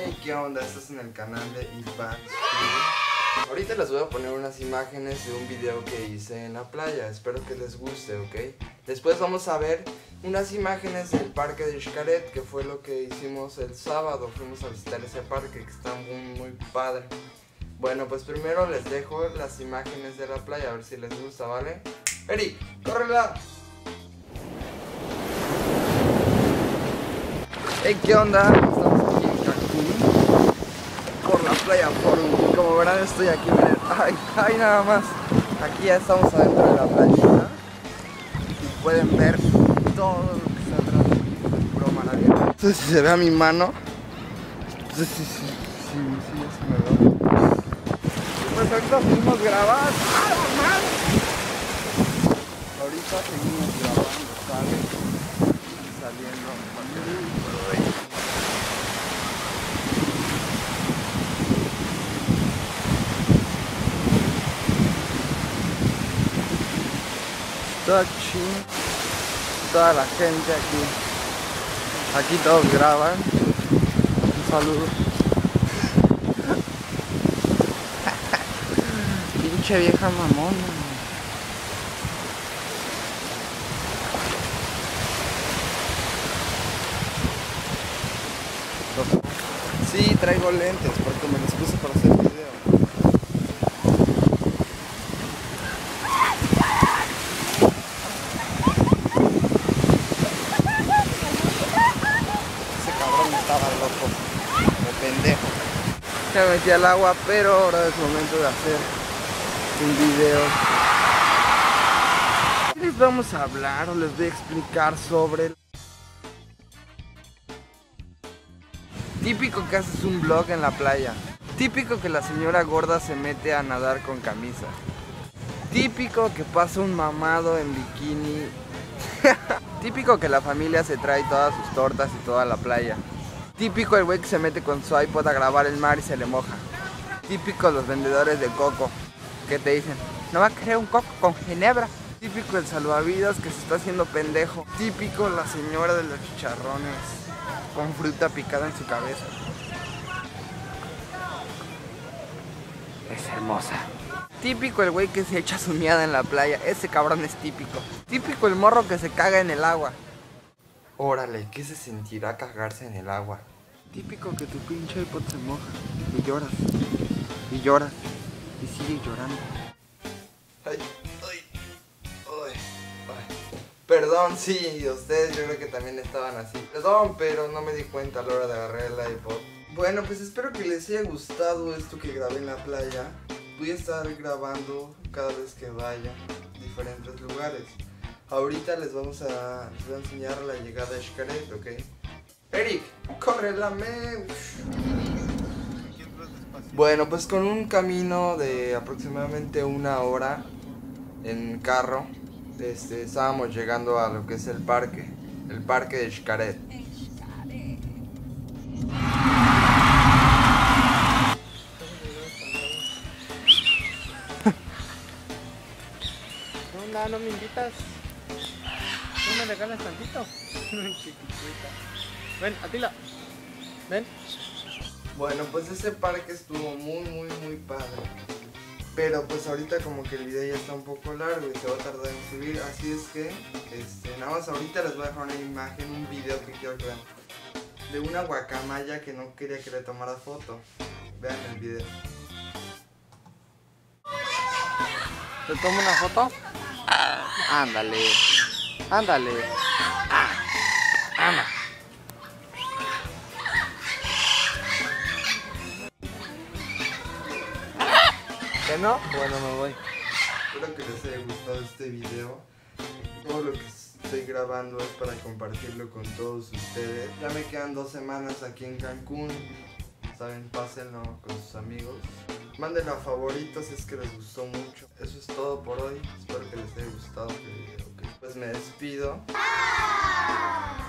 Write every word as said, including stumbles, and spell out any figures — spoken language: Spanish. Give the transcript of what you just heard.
Hey, ¿qué onda? Estás en el canal de Iván. Ahorita les voy a poner unas imágenes de un video que hice en la playa. Espero que les guste, ¿ok? Después vamos a ver unas imágenes del parque de Xcaret, que fue lo que hicimos el sábado. Fuimos a visitar ese parque que está muy, muy padre. Bueno, pues primero les dejo las imágenes de la playa, a ver si les gusta, ¿vale? Eric, córrela. Hey, ¿qué onda? Estamos aquí en Cancún, por la playa Forum. Como verán, estoy aquí, miren. Ay, ay, nada más. Aquí ya estamos adentro de la playita y pueden ver todo lo que está atrás. Es puro maravilloso. No sé si se ve a mi mano. No sé si, si, si, si, si se me ve. Pues ahorita seguimos grabando. ¡Ah, mal! Ahorita seguimos grabando, ¿sale? Saliendo. Está chido. Toda la gente aquí. Aquí todos graban. Un saludo. Pinche vieja mamona. Sí, traigo lentes porque me los puse para hacer video. Ese cabrón estaba loco, de pendejo. Ya me metí al agua, pero ahora es momento de hacer un video. ¿Qué les vamos a hablar o les voy a explicar sobre? Típico que haces un vlog en la playa. Típico que la señora gorda se mete a nadar con camisa. Típico que pasa un mamado en bikini. Típico que la familia se trae todas sus tortas y toda la playa. Típico el güey que se mete con su iPod a grabar el mar y se le moja. Típico los vendedores de coco que te dicen, no va a querer un coco con ginebra. Típico el salvavidas que se está haciendo pendejo. Típico la señora de los chicharrones con fruta picada en su cabeza. Es hermosa. Típico el güey que se echa su miada en la playa. Ese cabrón es típico. Típico el morro que se caga en el agua. Órale, ¿qué se sentirá cagarse en el agua? Típico que tu pinche iPod se moja y lloras, y lloras, y sigues llorando. Ay, ay, ay, ay. Perdón, sí, ustedes yo creo que también estaban así. Perdón, pero no me di cuenta a la hora de agarrar el iPod. Bueno, pues espero que les haya gustado esto que grabé en la playa. Voy a estar grabando cada vez que vaya a diferentes lugares. Ahorita les vamos a, les voy a enseñar la llegada a Xcaret, ¿ok? Eric, córrelame. Bueno, pues con un camino de aproximadamente una hora en carro, este, estábamos llegando a lo que es el parque, el parque de Xcaret. ¿Qué onda? ¿No me invitas? ¿No me regalas tantito? Chiquitita. Ven, Atila. Ven. Bueno, pues ese parque estuvo muy, muy, muy padre. Pero pues ahorita como que el video ya está un poco largo y se va a tardar en subir. Así es que, este, nada más ahorita les voy a dejar una imagen, un video que quiero que vean. De una guacamaya que no quería que le tomara foto. Vean el video. ¿Te tomo una foto? Ándale. Ándale. Ah. Ama. ¿Que no? Bueno, me voy. Espero que les haya gustado este video. Todo lo que estoy grabando es para compartirlo con todos ustedes. Ya me quedan dos semanas aquí en Cancún. Saben, pásenlo con sus amigos. Mándenlo a favoritos si es que les gustó mucho. Eso es todo por hoy. Espero que les haya gustado este video. ¿Okay? Pues me despido.